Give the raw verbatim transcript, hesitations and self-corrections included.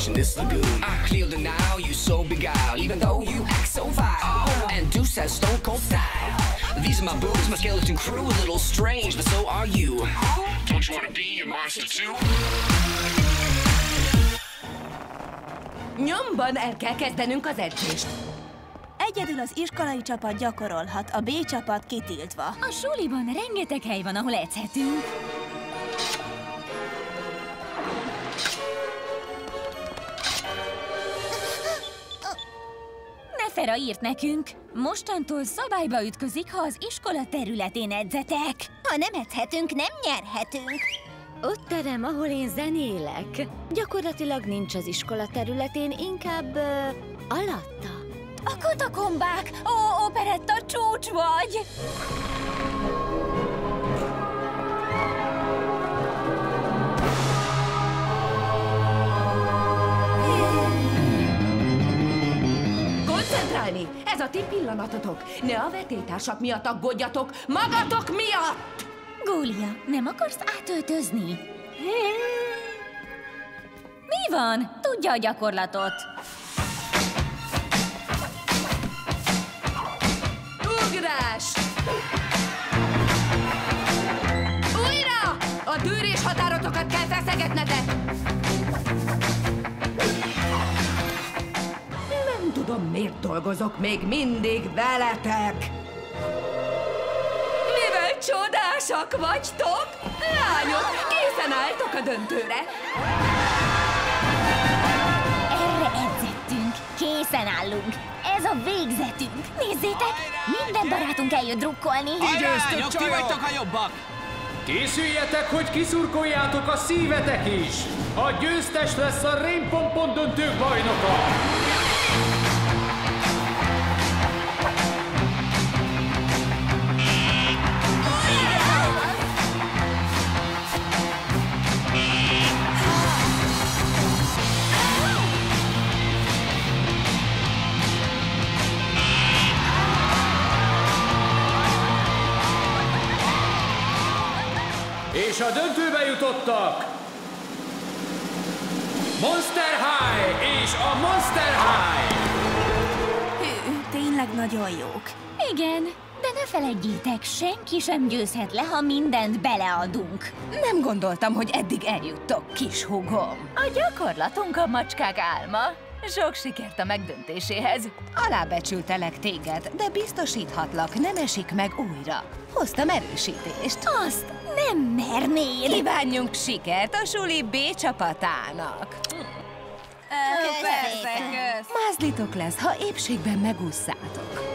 in this lagoon. I clear the now, you so beguiled, even though you act so vile. And Deuce has stone cold style. These are my boobs, my skeleton crew, a little strange, but so are you. Don't you wanna be a monster too? Nyomban el kell kezdenünk az edzést. Egyedül az iskolai csapat gyakorolhat, a B csapat kitiltva. A suliban rengeteg hely van, ahol edzhetünk. Nefera írt nekünk. Mostantól szabályba ütközik, ha az iskola területén edzetek. Ha nem edzhetünk, nem nyerhetünk. Ott terem, ahol én zenélek. Gyakorlatilag nincs az iskola területén, inkább uh, alatta. A katakombák! Ó, operetta, csúcs vagy! Koncentrálni! Ez a ti pillanatotok! Ne a vetélytársak miatt aggódjatok, magatok miatt! Gólia, nem akarsz átöltözni? Mi van? Tudja a gyakorlatot. Ugrás! Újra! A tűrés határotokat kell feszegetnetek! Nem tudom, miért dolgozok még mindig veletek! Mivel csodásak vagytok! Lányok, készen álltok a döntőre! Erre edzettünk, készen állunk. Ez a végzetünk. Nézzétek, minden barátunk eljött drukkolni. Lányok, ti vagytok a jobbak! Készüljetek, hogy kiszurkoljátok a szívetek is! A győztes lesz a Rainpompon döntők bajnoka! És a döntőbe jutottak Monster High és a Monster High! Hű, tényleg nagyon jók. Igen, de ne feledjétek, senki sem győzhet le, ha mindent beleadunk. Nem gondoltam, hogy eddig eljuttok, kis húgom. A gyakorlatunk a macskák álma. Sok sikert a megdöntéséhez. Alábecsültelek téged, de biztosíthatlak, nem esik meg újra. Hoztam erősítést. Azt nem mernéd! Kívánjunk sikert a suli B csapatának! Persze, Mázlitok lesz, ha épségben megússzátok.